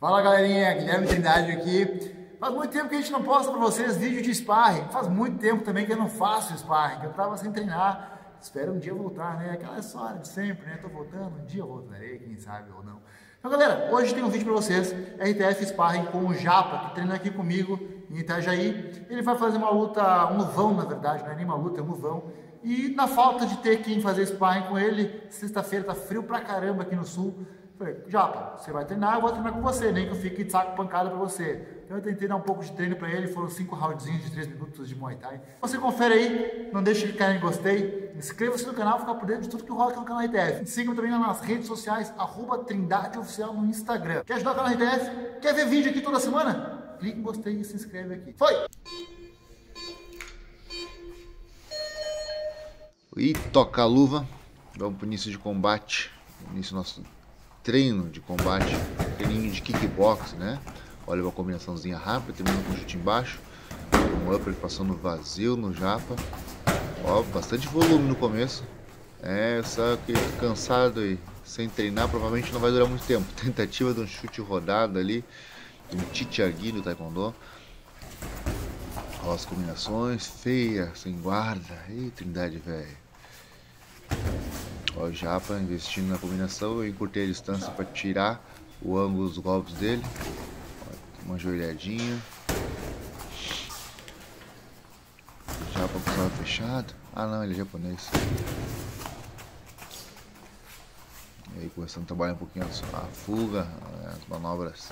Fala galerinha, Guilherme Trindade aqui. Faz muito tempo que a gente não posta para vocês vídeo de sparring. Faz muito tempo também que eu não faço sparring, que eu tava sem treinar. Espero um dia voltar, né? Aquela história de sempre, né? Tô voltando, um dia eu voltarei, quem sabe ou não. Então galera, hoje tem um vídeo para vocês, RTF Sparring com o Japa, que treina aqui comigo em Itajaí. Ele vai fazer uma luta, um luvão na verdade, não é nem uma luta, é um luvão. E na falta de ter quem fazer sparring com ele, sexta-feira tá frio pra caramba aqui no sul. Falei, Japa, você vai treinar, eu vou treinar com você, nem que eu fique de saco pancada pra você. Então eu tentei dar um pouco de treino pra ele, foram 5 roundzinhos de 3 minutos de Muay Thai. Você confere aí, não deixe de clicar em gostei, inscreva-se no canal, ficar por dentro de tudo que rola aqui no canal RTF. Siga-me também nas redes sociais, @TrindadeOficial no Instagram. Quer ajudar o canal RTF? Quer ver vídeo aqui toda semana? Clique em gostei e se inscreve aqui. Foi! E toca a luva, vamos para o início de combate, início do nosso treino de combate, treininho de kickbox, né? Olha uma combinaçãozinha rápida, termina com um chute embaixo, um upper passando vazio no Japa, ó, bastante volume no começo, só que cansado e sem treinar provavelmente não vai durar muito tempo. Tentativa de um chute rodado ali, um Chichagui do Taekwondo. Ó, as combinações, feia, sem guarda, ei Trindade velho. Ó, o Japa investindo na combinação, eu encurtei a distância para tirar o ângulo dos golpes dele. Ó, uma joelhadinha. O Japa com o olho fechado. Ah não, ele é japonês. E aí começando a trabalhar um pouquinho a fuga, as manobras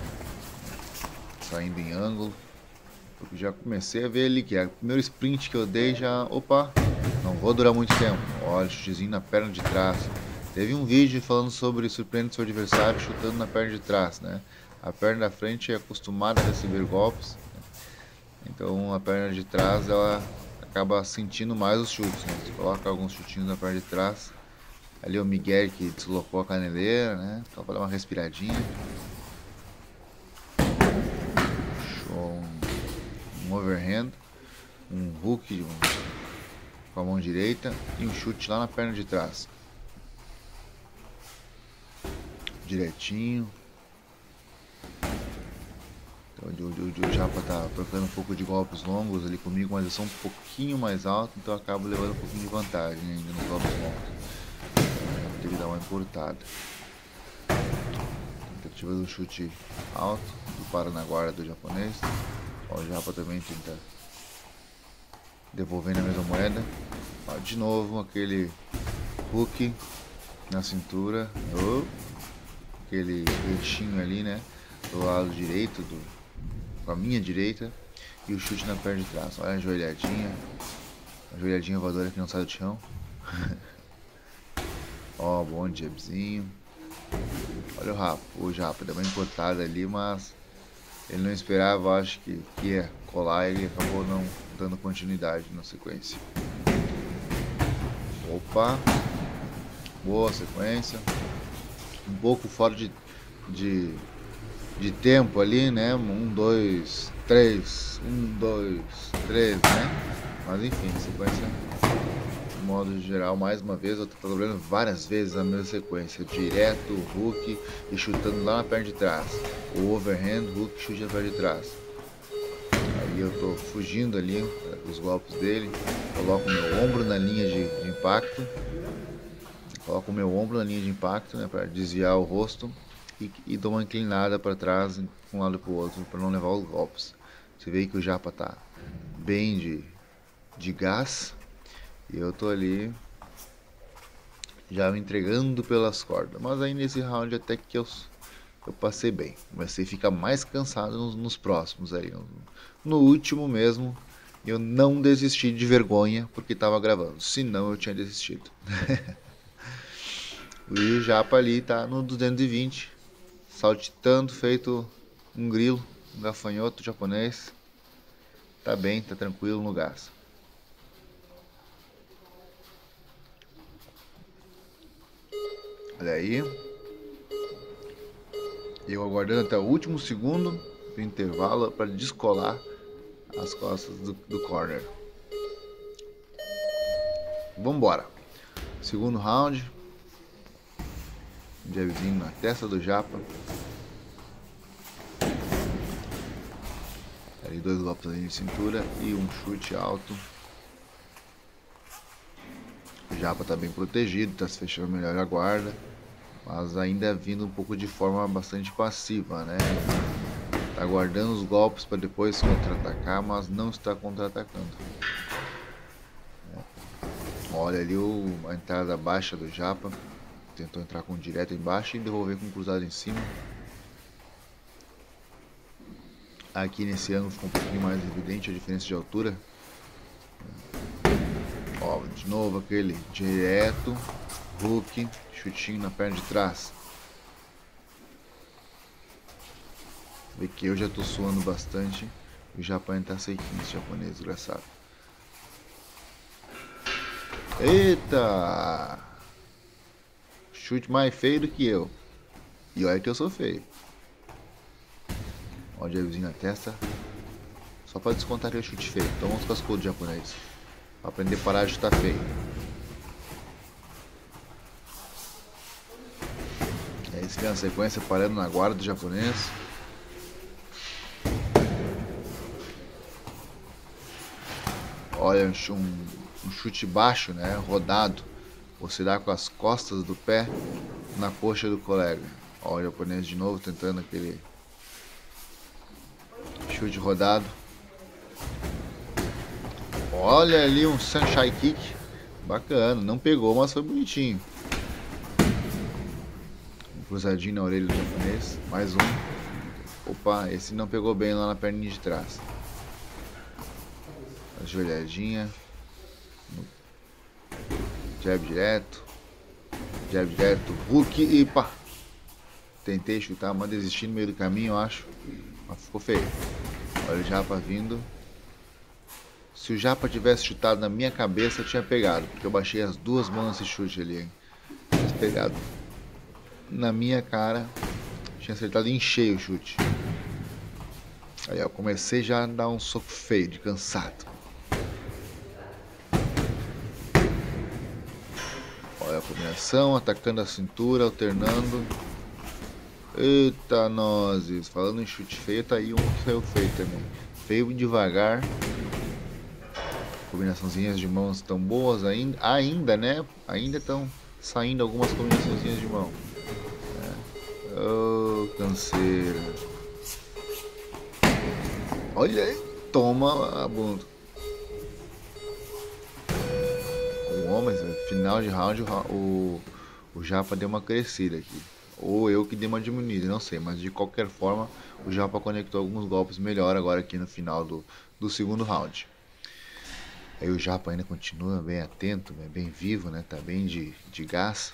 saindo em ângulo. Porque já comecei a ver ali que o primeiro sprint que eu dei já, opa, não vou durar muito tempo. Olha, chutezinho na perna de trás. Teve um vídeo falando sobre surpreender seu adversário chutando na perna de trás, né? A perna da frente é acostumada a receber golpes, né? Então a perna de trás ela acaba sentindo mais os chutes, né? Você coloca alguns chutinhos na perna de trás. Ali é o Miguel que deslocou a caneleira, né? Só para dar uma respiradinha. Um overhand, um hook com a mão direita e um chute lá na perna de trás. Direitinho. Então o Japa tá procurando um pouco de golpes longos ali comigo, mas eu sou um pouquinho mais alto, então eu acabo levando um pouquinho de vantagem ainda nos golpes longos. Tem que dar uma encurtada. Tentativa do chute alto, do para na guarda do japonês. Ó, o Japa também tenta devolvendo a mesma moeda. Ó, de novo aquele hook na cintura, aquele peixinho ali, né, do lado direito, com a minha direita, e o chute na perna de trás. Olha a joelhadinha voadora que não sai do chão. Ó, bom jabzinho. Olha o Japa deu uma encurtada ali, mas ele não esperava, acho que ia colar, e ele acabou não dando continuidade na sequência. Opa, boa sequência, um pouco fora de tempo ali, né? 1, 2, 3, 1, 2, 3, né? Mas enfim, sequência, de modo geral, mais uma vez eu tô trabalhando várias vezes a mesma sequência, direto, hook e chutando lá na perna de trás, o overhand, hook, chute na perna de trás. Aí eu tô fugindo ali dos golpes dele, coloco meu ombro na linha de impacto, né, para desviar o rosto e dou uma inclinada para trás, de um lado para o outro, para não levar os golpes. Você vê que o Japa tá bem de gás e eu tô ali já me entregando pelas cordas, mas aí nesse round até que eu passei bem. Comecei a ficar mais cansado nos próximos aí. No último mesmo, eu não desisti de vergonha porque estava gravando, senão eu tinha desistido. O Japa ali tá no 220, saltitando, feito um grilo, um gafanhoto japonês. Tá bem, tá tranquilo no gás. Olha aí. Eu aguardando até o último segundo do intervalo para descolar as costas do corner. Vambora. Segundo round. Um jabzinho na testa do Japa. de 2 golpes na linha de cintura e um chute alto. O Japa tá bem protegido, tá se fechando melhor a guarda, mas ainda vindo um pouco de forma bastante passiva, né? Tá guardando os golpes para depois contra-atacar, mas não está contra-atacando. Olha ali a entrada baixa do Japa. Tentou entrar com direto embaixo e devolver com cruzado em cima. Aqui nesse ângulo ficou um pouquinho mais evidente a diferença de altura. Ó, de novo aquele direto, hook, chutinho na perna de trás. Vê que eu já tô suando bastante. O Japão tá sequinho, esse japonês desgraçado. Eita! Chute mais feio do que eu. E olha que eu sou feio. Ó o jabzinho na testa. Só pra descontar que é chute feio. Toma uns cascudos japonês. Pra aprender a parar de chutar feio. É isso que é uma sequência parando na guarda do japonês. Olha, um chute baixo, né? Rodado. Você dá com as costas do pé na coxa do colega. Ó, o japonês de novo tentando aquele chute rodado. Olha ali um sunshine kick. Bacana, não pegou, mas foi bonitinho. Um cruzadinho na orelha do japonês. Mais um. Opa, esse não pegou bem lá na perninha de trás. Ajoelhadinha. Jab direto, hook e pá. Tentei chutar, mas desisti no meio do caminho, eu acho. Mas ficou feio. Olha o Japa vindo. Se o Japa tivesse chutado na minha cabeça, eu tinha pegado. Porque eu baixei as duas mãos nesse chute ali, hein? Tinha pegado na minha cara. Tinha acertado em cheio o chute. Aí eu comecei já a dar um soco feio, de cansado. Olha a combinação, atacando a cintura, alternando. Eita, nozes. Falando em chute feio, tá aí um que saiu feio também. Feio devagar. Combinaçõezinhas de mãos estão boas ainda, né? Ainda estão saindo algumas combinaçõezinhas de mão. Oh, canseira. Olha aí. Toma a bunda. Mas final de round o Japa deu uma crescida aqui. Ou eu que dei uma diminuída, não sei. Mas de qualquer forma, o Japa conectou alguns golpes melhor agora aqui no final do segundo round. Aí o Japa ainda continua bem atento, bem vivo, né? Tá bem de gás.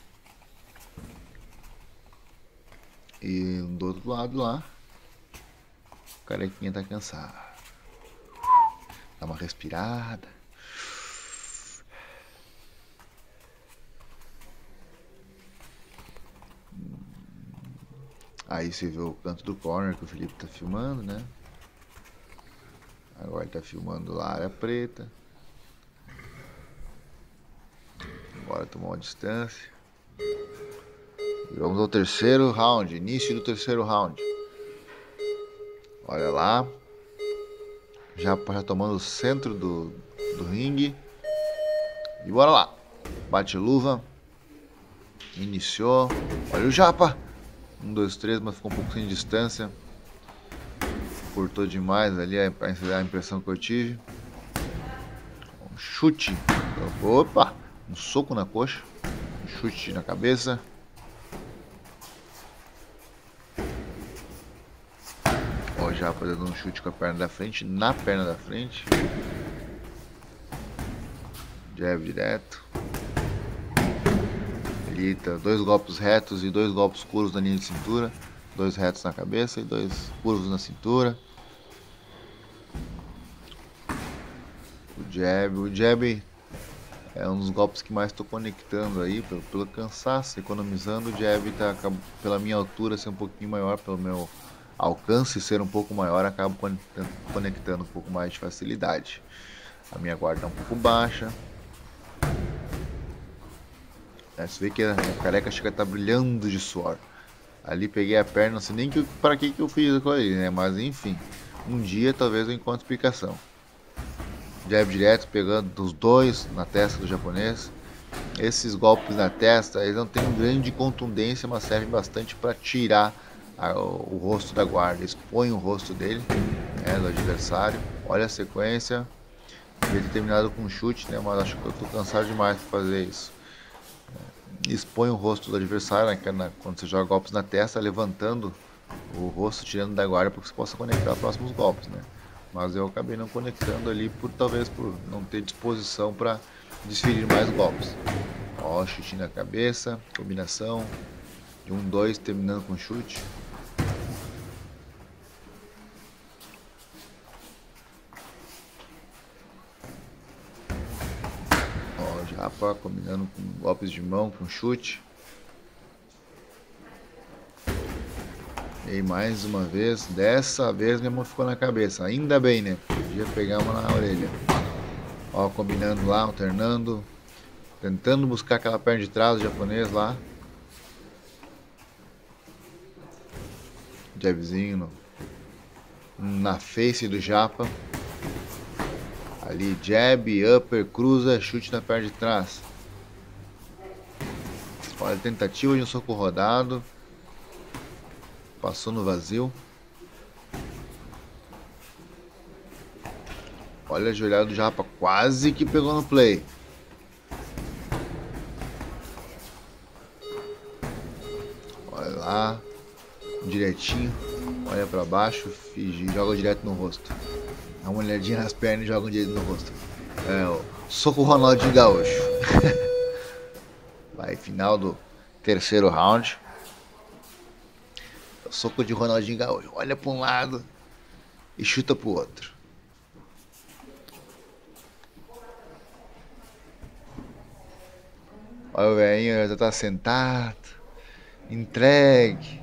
E do outro lado lá, o carequinha tá cansado. Dá uma respirada. Aí você vê o canto do corner que o Felipe tá filmando, né? Agora ele tá filmando lá a área preta. Agora tomou uma distância. E vamos ao terceiro round, início do terceiro round. Olha lá. Já tomando o centro do ringue. E bora lá. Bate luva. Iniciou. Olha o Japa. 1, 2, 3, mas ficou um pouco sem distância. Cortou demais ali, a impressão que eu tive. Um chute. Opa! Um soco na coxa. Um chute na cabeça. Ó, já fazendo um chute com a perna da frente, na perna da frente. Jab direto. Eita, 2 golpes retos e 2 golpes curvos na linha de cintura. 2 retos na cabeça e 2 curvos na cintura. O jab é um dos golpes que mais estou conectando aí, pelo cansaço, economizando. O jab tá, pela minha altura ser um pouquinho maior, pelo meu alcance ser um pouco maior, acabo conectando um pouco mais de facilidade. A minha guarda é um pouco baixa. Você vê que a careca chega a estar brilhando de suor. Ali peguei a perna, não sei nem para que eu fiz aquilo ali, né? Mas enfim, um dia talvez eu encontre explicação. Jab direto, pegando dos dois na testa do japonês. Esses golpes na testa, eles não têm grande contundência, mas servem bastante para tirar o rosto da guarda. Expõe o rosto dele, do adversário. Olha a sequência. Devia ter terminado com um chute, né? Mas acho que eu estou cansado demais para fazer isso. Expõe o rosto do adversário, né? Quando você joga golpes na testa, levantando o rosto, tirando da guarda para que você possa conectar os próximos golpes, né? Mas eu acabei não conectando ali, talvez por não ter disposição para desferir mais golpes. Ó, chute na cabeça, combinação de 1-2, terminando com chute. Ó, japa combinando com golpes de mão, com chute. E mais uma vez, dessa vez minha mão ficou na cabeça, ainda bem, né? Podia pegar uma na orelha. Ó, combinando lá, alternando, tentando buscar aquela perna de trás do japonês lá. Jabzinho na face do japa. Ali, jab, upper, cruza, chute na perna de trás. Olha a tentativa de um soco rodado. Passou no vazio. Olha a joelhada do japa, quase que pegou no play. Olha lá, direitinho. Olha pra baixo e joga direto no rosto. Dá uma olhadinha nas pernas e joga direto no rosto. O soco Ronaldinho Gaúcho. Vai, final do terceiro round. Soco de Ronaldinho Gaúcho. Olha para um lado e chuta para o outro. Olha o velhinho, já tá sentado, entregue.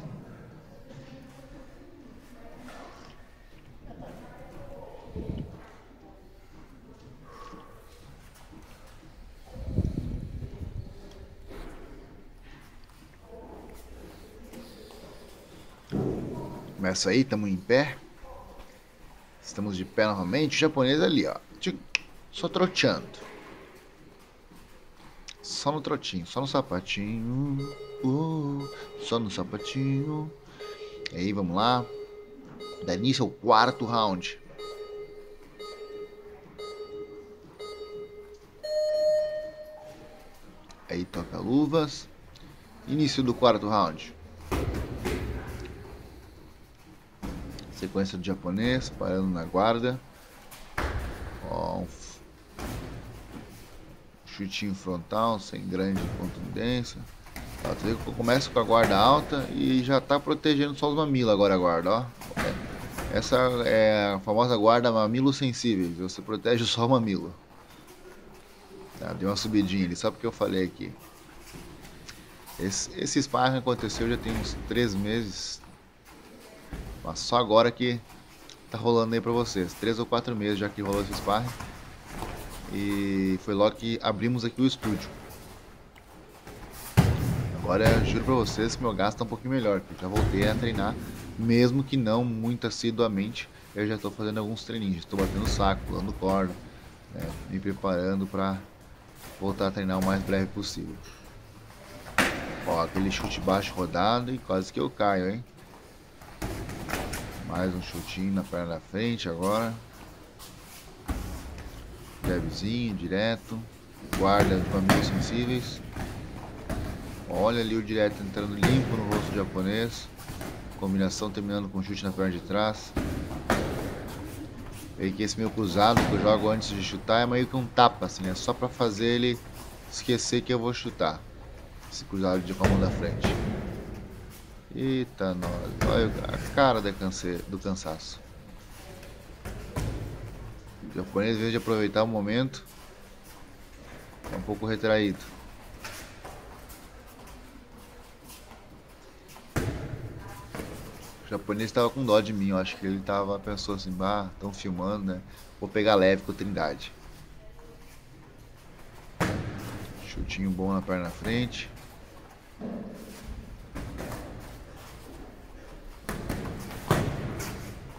Começa aí, estamos em pé. Estamos de pé novamente. O japonês ali, ó. Só troteando. Só no trotinho, só no sapatinho. Só no sapatinho. E aí, vamos lá. Dá início ao quarto round. Aí toca luvas. Início do quarto round. Sequência do japonês, parando na guarda. Ó, chutinho frontal, sem grande contundência. Ó, eu começo com a guarda alta e já tá protegendo só os mamilos agora a guarda, ó. Essa é a famosa guarda mamilo sensível. Você protege só o mamilo. Tá, deu uma subidinha ali, só porque eu falei aqui. Esse sparring aconteceu já tem uns 3 meses. Mas só agora que tá rolando aí pra vocês. 3 ou 4 meses já que rolou esse sparring. E foi logo que abrimos aqui o estúdio. Agora juro pra vocês que meu gasto tá um pouquinho melhor. Porque já voltei a treinar. Mesmo que não muito assiduamente. Eu já tô fazendo alguns treininhos. Estou batendo saco, pulando corda, né, me preparando pra voltar a treinar o mais breve possível. Ó, aquele chute baixo rodado e quase que eu caio, hein. Mais um chutinho na perna da frente agora. Jabzinho, direto. Guarda os mamilos sensíveis. Olha ali o direto entrando limpo no rosto do japonês. Combinação terminando com chute na perna de trás. E que esse meu cruzado que eu jogo antes de chutar é meio que um tapa, assim, né? Só pra fazer ele esquecer que eu vou chutar. Esse cruzado de com a mão da frente. Eita, nós. Olha a cara do cansaço. O japonês, em vez de aproveitar o momento, é um pouco retraído. O japonês estava com dó de mim. Eu acho que ele pensou assim: bah, estão filmando, né? Vou pegar leve com a Trindade. Chutinho bom na perna na frente.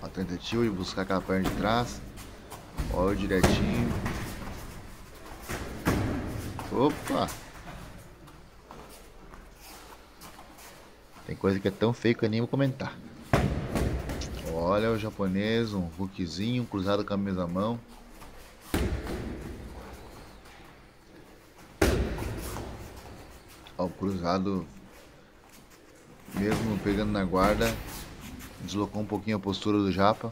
A tentativa de buscar aquela perna de trás. Olha direitinho. Opa! Tem coisa que é tão feio que eu nem vou comentar. Olha o japonês, um hookzinho, cruzado com a mesma mão. Ó, o cruzado, mesmo pegando na guarda, deslocou um pouquinho a postura do japa.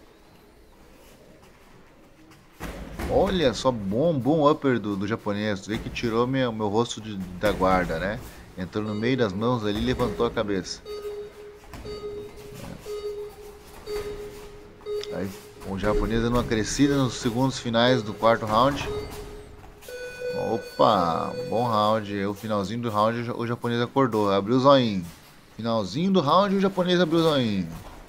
Olha só, bom upper do japonês. Tu vê que tirou meu rosto da guarda, né? Entrou no meio das mãos ali e levantou a cabeça. Aí o japonês dando uma crescida nos segundos finais do quarto round. Opa, bom round. O finalzinho do round o japonês acordou, abriu o zoinho. Finalzinho do round o japonês abriu o zoinho.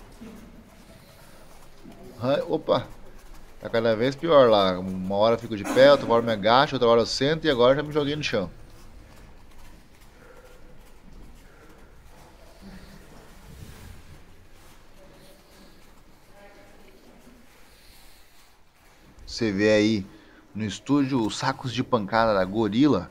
Opa, tá cada vez pior lá. Uma hora eu fico de pé, outra hora eu me agacho, outra hora eu sento e agora já me joguei no chão. Você vê aí no estúdio os sacos de pancada da Gorilla.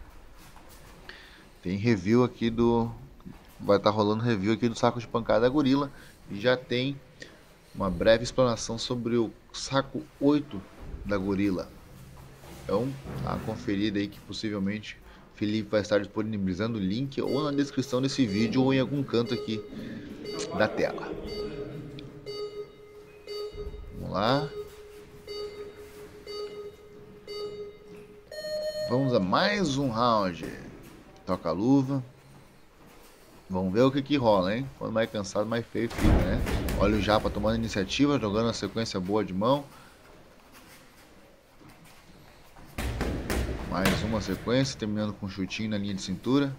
Tem review aqui do... Vai estar rolando review aqui do saco de pancada da Gorilla. E já tem uma breve explanação sobre o saco 8 da Gorilla. Então, dá uma conferida aí que possivelmente o Felipe vai estar disponibilizando o link ou na descrição desse vídeo ou em algum canto aqui da tela. Vamos lá. Vamos a mais um round. Toca a luva. Vamos ver o que rola, hein? Quando mais cansado, mais feio fica, né? Olha o japa tomando iniciativa, jogando uma sequência boa de mão. Mais uma sequência, terminando com um chutinho na linha de cintura.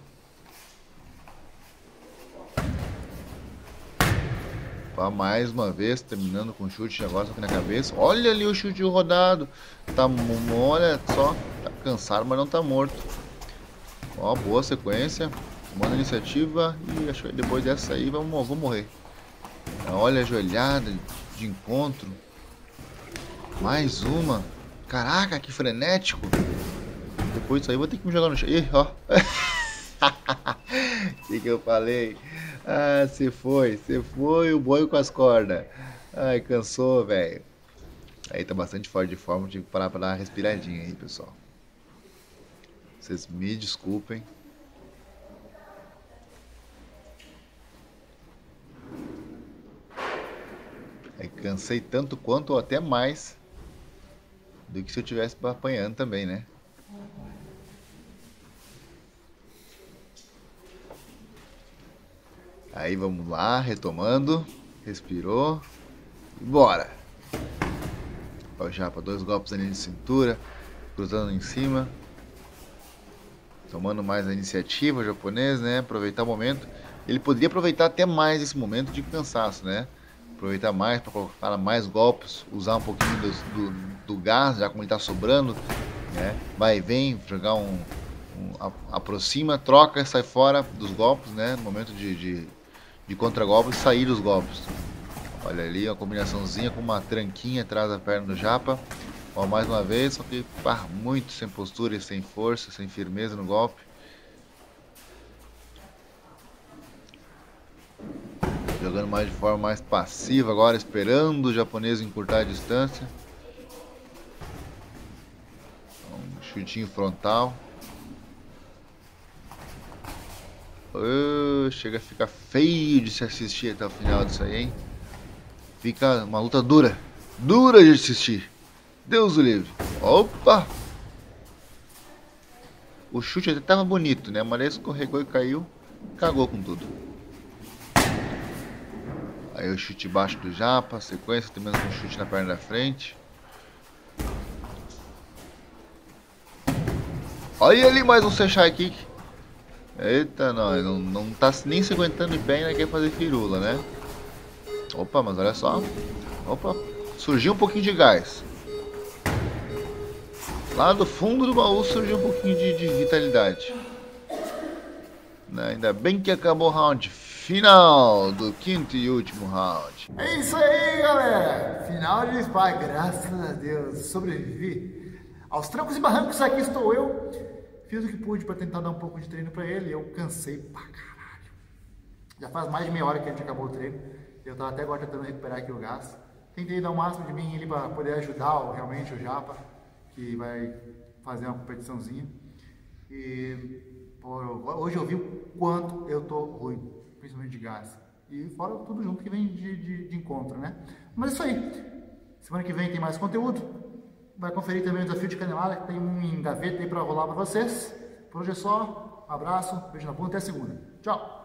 Mais uma vez, terminando com um chute agora, só que na cabeça. Olha ali o chute rodado. Tá, olha só, tá cansado, mas não tá morto. Ó, boa sequência. Tomando iniciativa. E acho que depois dessa aí, vou morrer. Olha a joelhada de encontro. Mais uma. Caraca, que frenético. Depois disso aí, vou ter que me jogar no chão. Ih, ó. O que eu falei? Ah, você foi o boi com as cordas. Ai, cansou, velho. Aí tá bastante fora de forma, tive que parar pra dar uma respiradinha aí, pessoal. Vocês me desculpem. Aí cansei tanto quanto ou até mais do que se eu tivesse apanhando também, né? Aí vamos lá, retomando. Respirou. E bora. Ó, japa, 2 golpes ali de cintura. Cruzando em cima. Tomando mais a iniciativa, o japonês, né? Aproveitar o momento. Ele poderia aproveitar até mais esse momento de cansaço, né? Aproveitar mais para colocar mais golpes. Usar um pouquinho do gás, já como ele tá sobrando, né? Vai e vem, jogar aproxima, troca, sai fora dos golpes, né? No momento de contra-golpes, sair dos golpes. Olha ali, uma combinaçãozinha com uma tranquinha atrás da perna do japa. Ó, mais uma vez, só que muito sem postura e sem força, sem firmeza no golpe. Jogando mais de forma mais passiva agora, esperando o japonês encurtar a distância. Um chutinho frontal. Chega a ficar feio de se assistir até o final disso aí, hein? Fica uma luta dura de assistir. Deus o livre. Opa! O chute até tava bonito, né? Mas ele escorregou e caiu. Cagou com tudo. Aí o chute baixo do japa. Sequência, terminando com um chute na perna da frente. Olha ali mais um Sechai Kick. Eita, não tá nem se aguentando em pé e ainda quer fazer firula, né? Opa, mas olha só. Opa, surgiu um pouquinho de gás. Lá do fundo do baú surgiu um pouquinho de vitalidade. Ainda bem que acabou o round. Final do quinto e último round. É isso aí, galera. Final de sparring, graças a Deus, sobrevivi. Aos trancos e barrancos, aqui estou eu. Fiz o que pude para tentar dar um pouco de treino para ele. Eu cansei pra caralho. Já faz mais de meia hora que a gente acabou o treino. Eu tava até agora tentando recuperar aqui o gás. Tentei dar o máximo de mim ali para poder ajudar realmente o Japa, que vai fazer uma competiçãozinha. E hoje eu vi o quanto eu tô ruim, principalmente de gás. E fora tudo junto que vem de encontro, né? Mas é isso aí. Semana que vem tem mais conteúdo. Vai conferir também o desafio de canelada, que tem um em gaveta aí para rolar para vocês. Por hoje é só. Um abraço, beijo na bunda, até segunda. Tchau!